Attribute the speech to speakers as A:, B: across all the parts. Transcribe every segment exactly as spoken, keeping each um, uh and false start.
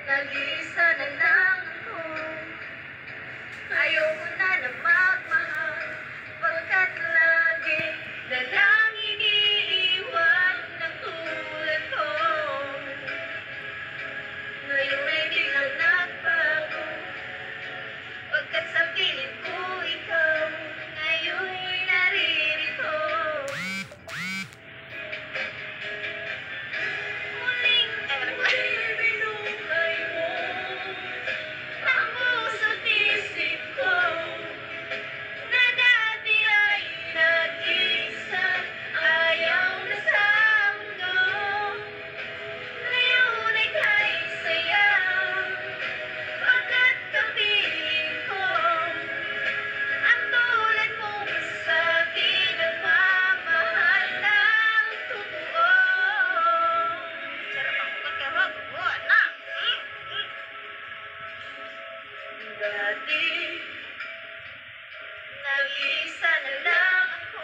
A: Nag-iisa na lang ako. Ayoko na na magmahal, pagkat lagi na lang iniiwan ng tulad ko. Ngayon ay biglang nagbago, pagkat sa piling ko ikaw ngayon'y naririto. Muling binuhay mo ang puso't isip ko, na dati ay nag-isa, ayaw na sa mundo. Ngayon ay kay saya, pagkat kapiling ko ang tulad mong sa'kin nagmamahal ng totoo. Sarap ako magkarago, anak. Dati, nag-iisa na lang ako.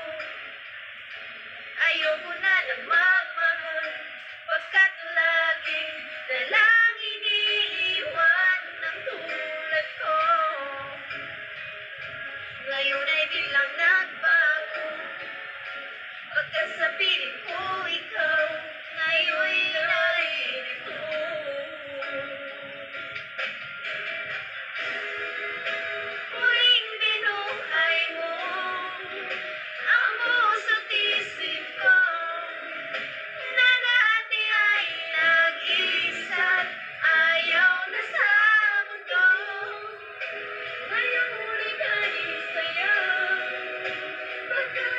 A: Ayoko na na magmahal, pagkat lagi na lang iniiwan ng tulad ko. Ngayon ay biglang nagbago, pagkat sa piling ko ikaw ngayon'y naririto. Muling binuhay mo ang puso't isip ko, na dati ay nag-isa, ayaw na sa mundo. Ngayon ay kay saya, pagkat